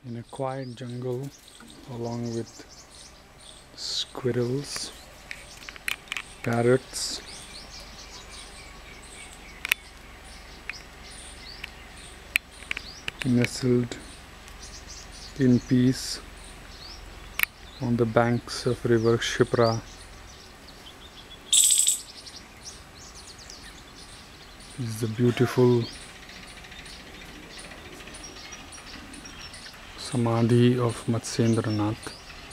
in a quiet jungle along with squirrels, parrots, nestled in peace on the banks of river Shipra. This is the beautiful Samadhi of Matsyendranath.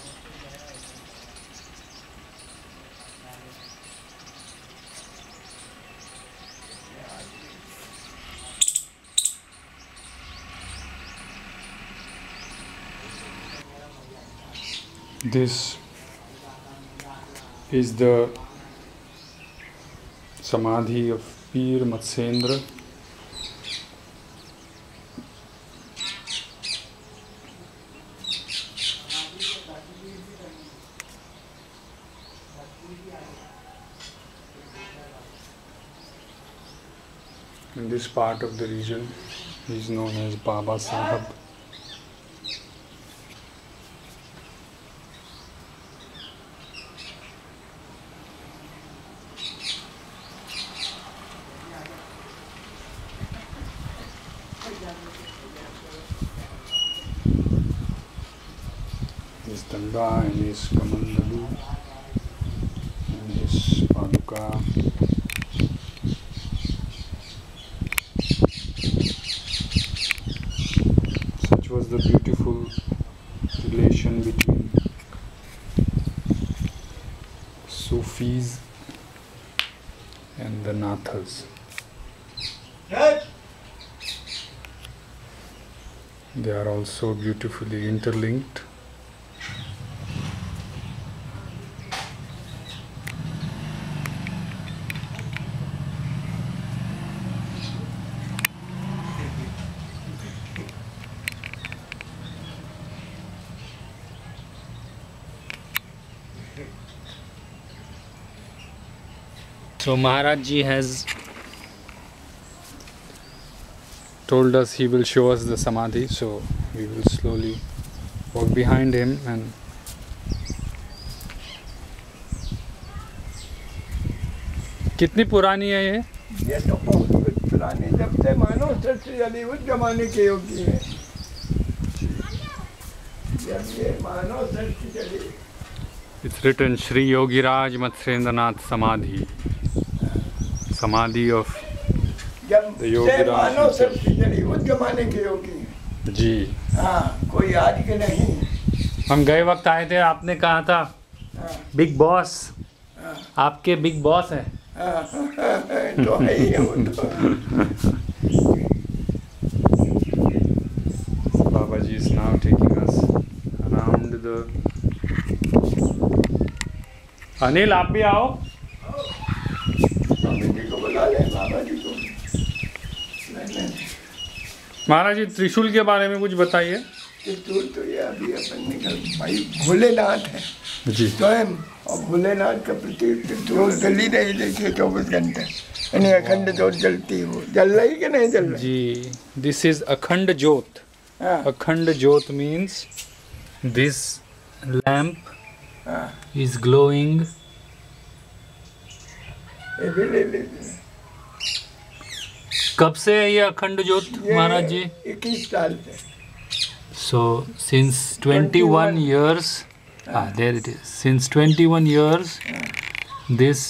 This is the Samadhi of Pir Matsyendra. In this part of the region, he is known as Baba Sahab. His Danda and his Kamandalu and his Paduka. Such was the beautiful relation between Sufis and the Nathas. They are also beautifully interlinked. So Maharaj Ji has told us he will show us the Samadhi, so we will slowly walk behind him and कितनी पुरानी है ये तो बहुत पुरानी, जब से मानव सृष्टि चली उस जमाने की होगी है। जब ये मानव सृष्टि चली, It's written Shri Yogiraj Matsyendranath Samadhi. Samadhi of जब the से Yogiraj मानव himself. सृष्टि चली उस जमाने की होगी। जी, हाँ, कोई आज के नहीं। हम गए वक्त आए थे, आपने कहा था बिग बॉस, आपके बिग बॉस है। तो है ही है वो तो। Baba Ji is now taking us around the. Anil आप भी आओ। स्वामी जी को बुला ले, बाबा जी को। महाराज जी त्रिशूल के बारे में कुछ बताइए। त्रिशूल तो ये अभी अपन निकल भाई भोलेनाथ है जी, स्वयं, और भोलेनाथ का प्रति त्रिशूल जल ही नहीं देखिए 24 घंटे, यानी अखंड ज्योत जलती है। वो जल रही कि नहीं जल रही? जी, this is अखंड ज्योत. हाँ, अखंड ज्योत means This lamp हाँ, is glowing. ये भी ले ले। कब से है ये अखंड ज्योत ये महाराज जी? 21 साल से। So since 21 years, there it is. Since 21 years, this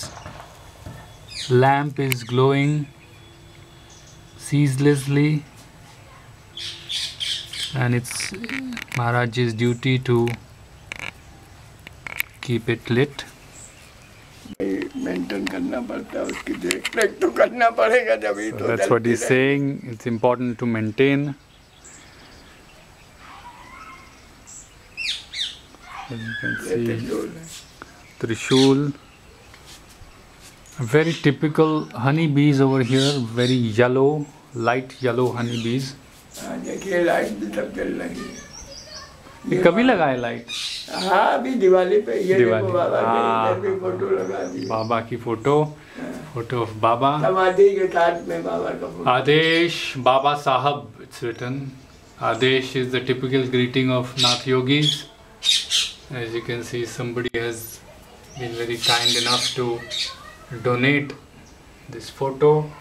lamp is glowing ceaselessly, and it's Maharaj's duty to keep it lit. Maintain करना पड़ता है, उसकी देख रेख तो करना पड़ेगा, जब ही so तो that's what जलती he's रहेगी। saying. It's important to maintain. As you can ये see, त्रिशूल है। Trishul. Very typical honey bees over here. Very yellow, light yellow honey bees. हाँ, देखिए लाइट भी सब जल रही है। ये कभी लगाए लाइट? हाँ, अभी दिवाली पे ये दिवाली, देखो बाबा हाँ, के इधर भी फोटो लगा दी। बाबा की फोटो, फोटो ऑफ बाबा. समाधि के साथ में बाबा का photo. Adesh Baba Sahab, it's written. Adesh is the typical greeting of Nath Yogis. As you can see, somebody has been very kind enough to donate this photo.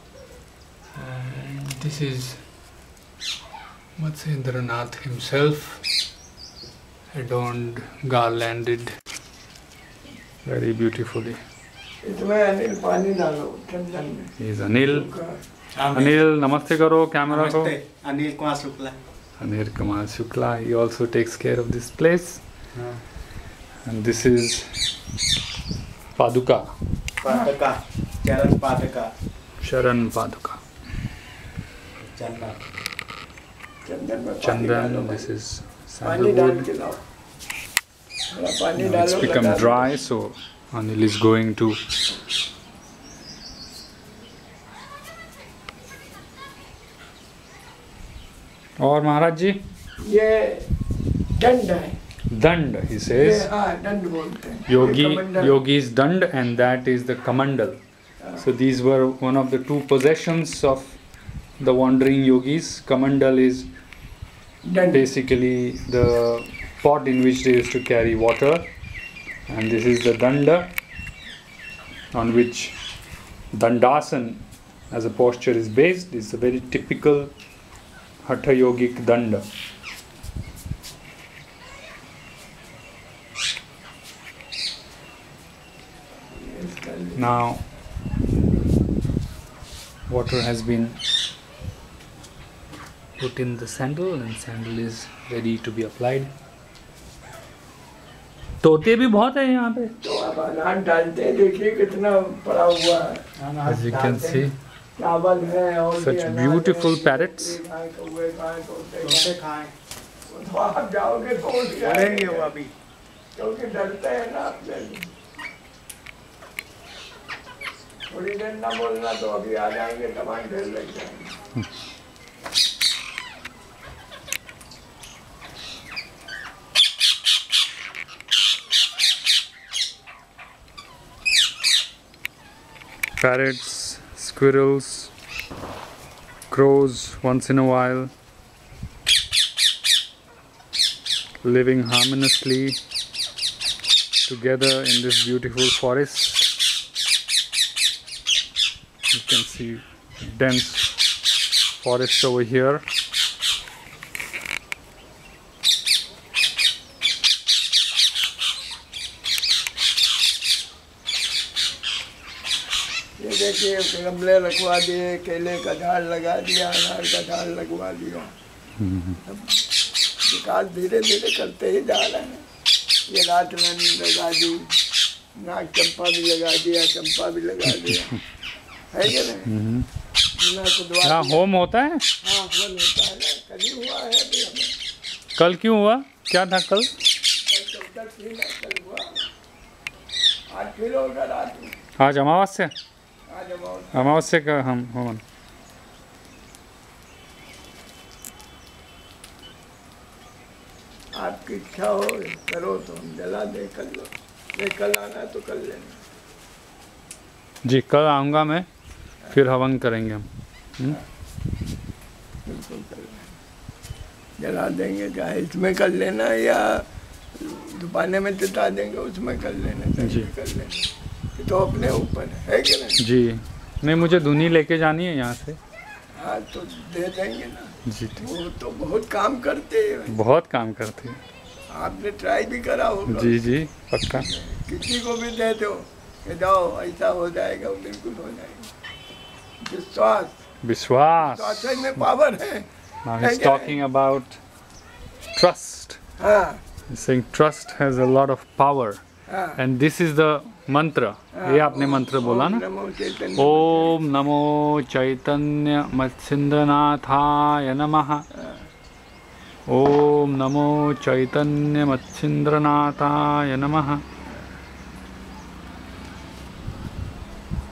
And this is Matsyendranath himself, adorned, garlanded very beautifully. इसमें अनिल पानी डालो चंदन में. He is Anil. Anil, namaste karo, camera ko. Anil Kumar Shukla. Anil Kumar Shukla, he also takes care of this place. And this is Paduka. Padaka. Charan Padaka. Sharan Paduka. Chandan. चंदन में पानी Chandan, डालो. this is पानी डाल sandalwood. के लाओ. थोड़ा पानी Now it's डालो. become लगा दो. dry, so Anil is going to और महाराज जी ये दंड है. दंड, he ये says. हाँ दंड बोलते हैं. Yogi, ये कमंडल. Yogi's dand, and that is the kamandal. So these were one of the two possessions of the wandering yogis. Kamandal is दंड. basically the pot in which they used to carry water, and this is the danda, on which dandasan as a posture is based. It's a very typical hatha yogic danda. Now water has been put in the sandal, and sandal is ready to be applied. तोते भी बहुत है यहाँ पे. तो अब अनाज डालते हैं. देखिए कितना पड़ा हुआ है. As you can see, चावल है और such भी अनाज beautiful है. parrots. ये खाएं, कौवे खाएं, तोते तोते खाएं. खाएं. तो आप जाओगे तो उठ बोलेंगे वो जाएंगे. अभी. क्योंकि डरते हैं ना आप जल्दी. थोड़ी देर ना बोलना तो अभी आ जाएंगे. तमाम ढेर लग जाएंगे. Parrots, squirrels, crows once in a while, living harmoniously together in this beautiful forest. You can see dense forest over here. ये देखिए गमले रखवा दिए. केले का झाड़ लगा दिया. अनार का झाड़ लगवा दिया. विकास धीरे धीरे करते ही जा रहे हैं. ये रात रानी लगा दी. नाग चंपा भी लगा दिया. चंपा भी लगा दिया. है कि नहीं? बिना खुदवा यहाँ दिए. होम होता है. हाँ हवन होता है ना. कभी हुआ है अभी हमें. कल क्यों हुआ? क्या था कल? कल 14 थी ना. कल हुआ. आज फिर होगा रात में. आज अमावस्या. आज अमावस्या. अमावस्या का हम हवन. आपकी इच्छा हो करो तो हम जला दे. कर लो. नहीं कल आना है तो कर लेना. जी कल आऊँगा मैं, फिर हवन करेंगे हम. बिल्कुल कर लेना. जला देंगे. चाहे इसमें कर लेना या दुपाने में चिता देंगे. उसमें कर लेना. जी. चाहिए कर लेना. ये तो अपने ऊपर है कि नहीं. जी नहीं, मुझे धुनी लेके जानी है यहाँ से. हाँ तो दे देंगे ना. जी ठीक. वो तो बहुत काम करते हैं. बहुत काम करती है. आपने ट्राई भी करा होगा. जी जी पक्का. किसी को भी दे दो कि जाओ ऐसा हो जाएगा. वो बिल्कुल हो जाएगा. विश्वास. विश्वास. विश्वास में पावर है. Now he's talking about trust. हाँ He's saying trust has a lot of power, हाँ. and this is the mantra. ये आपने मंत्र बोला ना. नमो चैतन्य. ओम नमो चैतन्य मत्स्येन्द्रनाथाय नमः. ओम नमो चैतन्य मत्स्येन्द्रनाथाय नमः.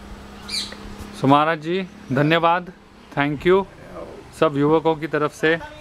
सो महाराज जी धन्यवाद. थैंक यू सब युवकों की तरफ से.